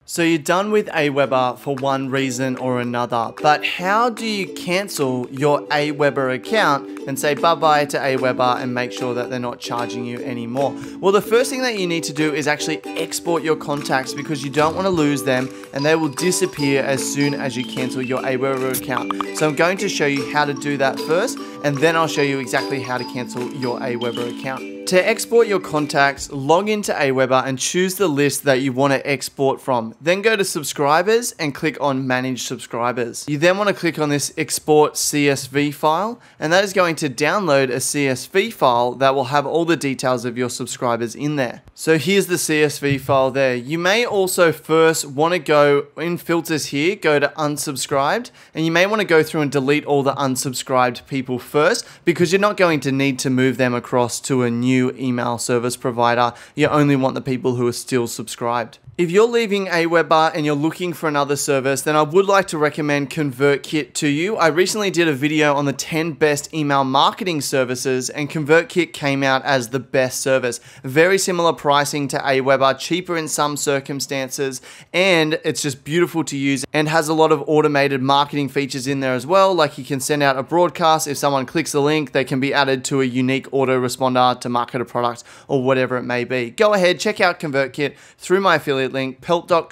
So you're done with Aweber for one reason or another, but how do you cancel your Aweber account and say bye-bye to Aweber and make sure that they're not charging you anymore? Well, the first thing that you need to do is actually export your contacts because you don't want to lose them and they will disappear as soon as you cancel your Aweber account. So I'm going to show you how to do that first, and then I'll show you exactly how to cancel your Aweber account. To export your contacts, log into Aweber and choose the list that you want to export from. Then go to subscribers and click on manage subscribers. You then want to click on this export CSV file, and that is going to download a CSV file that will have all the details of your subscribers in there. So here's the CSV file there. You may also first want to go in filters here, go to unsubscribed, and you may want to go through and delete all the unsubscribed people first because you're not going to need to move them across to a new email service provider. You only want the people who are still subscribed. If you're leaving Aweber and you're looking for another service, then I would like to recommend ConvertKit to you. I recently did a video on the 10 best email marketing services, and ConvertKit came out as the best service. Very similar pricing to Aweber, cheaper in some circumstances, and it's just beautiful to use and has a lot of automated marketing features in there as well. Like you can send out a broadcast. If someone clicks the link, they can be added to a unique autoresponder to market a product or whatever it may be. Go ahead, check out ConvertKit through my affiliate link,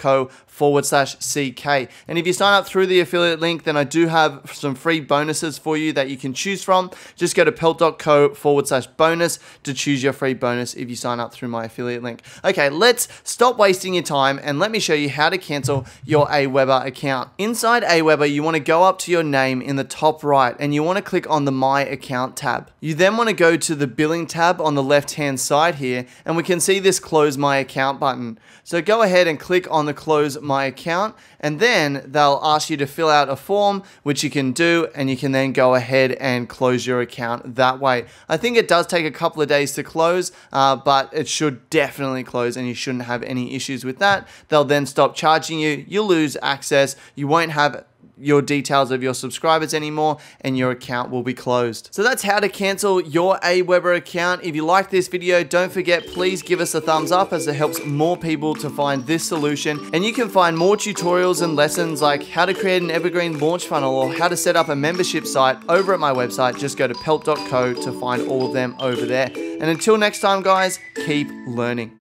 pelt.co/CK. And if you sign up through the affiliate link, then I do have some free bonuses for you that you can choose from. Just go to pelt.co/bonus to choose your free bonus if you sign up through my affiliate link. Okay, let's stop wasting your time and let me show you how to cancel your Aweber account. Inside Aweber, you want to go up to your name in the top right and you want to click on the My Account tab. You then want to go to the Billing tab on the left-hand side here, and we can see this Close My Account button. So go ahead and click on the Close My Account, and then they'll ask you to fill out a form, which you can do, and you can then go ahead and close your account that way. I think it does take a couple of days to close, but it should definitely close and you shouldn't have any issues with that. They'll then stop charging you, you'll lose access, you won't have your details of your subscribers anymore, and your account will be closed. So that's how to cancel your Aweber account. If you like this video, don't forget, please give us a thumbs up as it helps more people to find this solution. And you can find more tutorials and lessons like how to create an evergreen launch funnel or how to set up a membership site over at my website. Just go to pelt.co to find all of them over there. And until next time, guys, keep learning.